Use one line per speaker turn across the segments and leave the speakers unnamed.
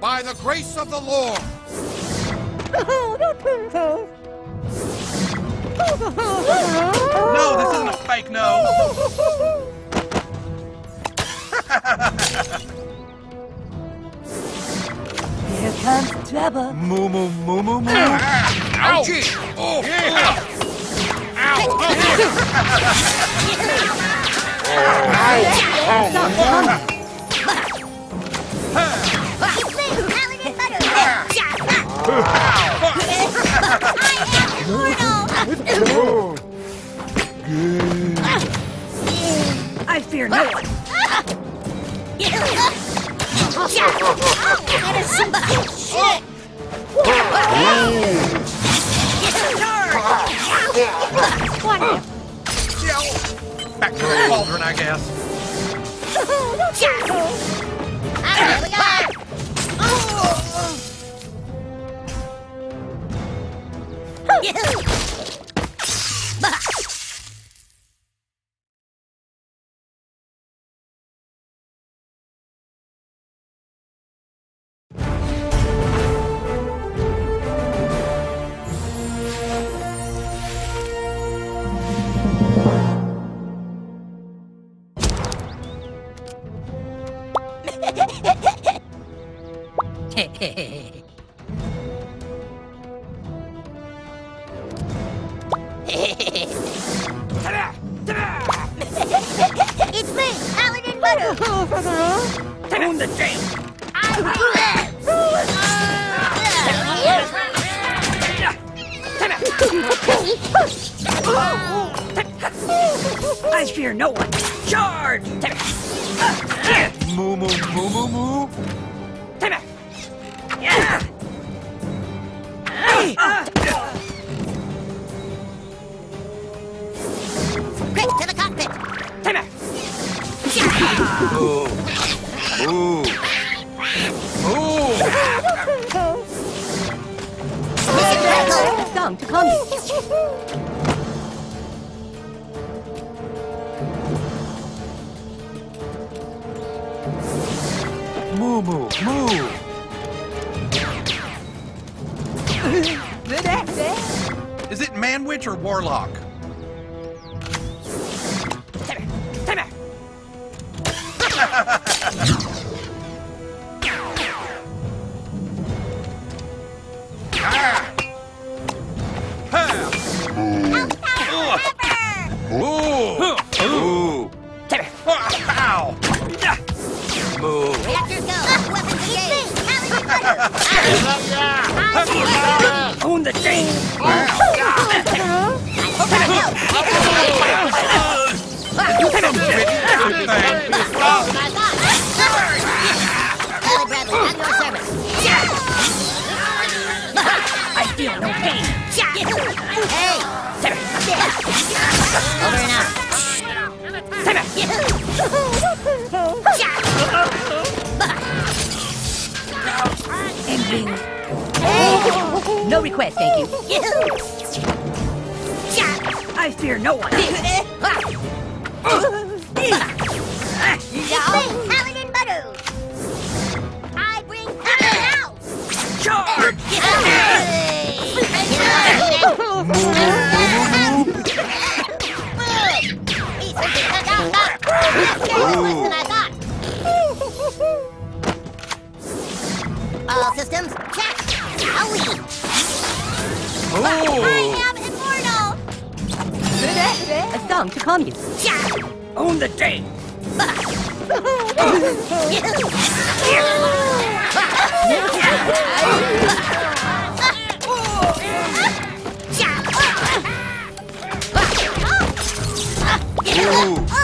by the grace of the Lord.
No, this isn't a fake nose.
Here comes trouble.
Moo moo moo moo moo.
Ouchie! Oh, yeah!
I fear no one.
That is some cute shit!
Back to the cauldron, I guess.
Here we go! It's me, Paladin Butter!
Own the day. I fear no one. Charge!
Moo moo moo moo moo.
Quick, to the cockpit!
Moo. Moo. Moo.
Mission critical!
Song to come.
Moo moo moo. Is it Manwich or Warlock?
Reactors go! Weapons engaged!
Own the day.
Ellie Bradley, at your service!
I feel no pain.
Hey! Over and out!
Ending. No request, thank you. I fear no one.
Paladin Butter! I bring power out!
Charge!
All systems check! Owie!
Oh.
I am immortal!
A song to calm you. Own the day.
Ooh.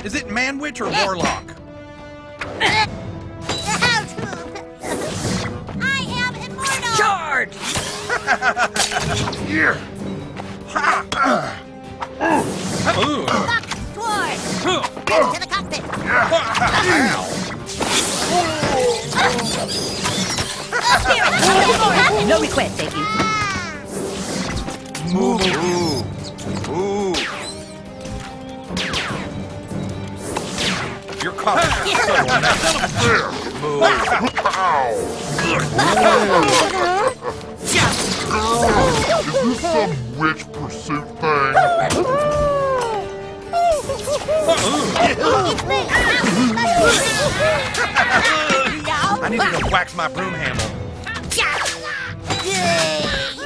Is it man witch or warlock?
I am immortal.
Charge!
Here.
Ooh.
Lock toward. Head to the cockpit.
No request, thank you.
Move. Move. You're caught. Move.
Is this some witch pursuit thing?
It's me.
I need to go wax my broom handle.
Yay.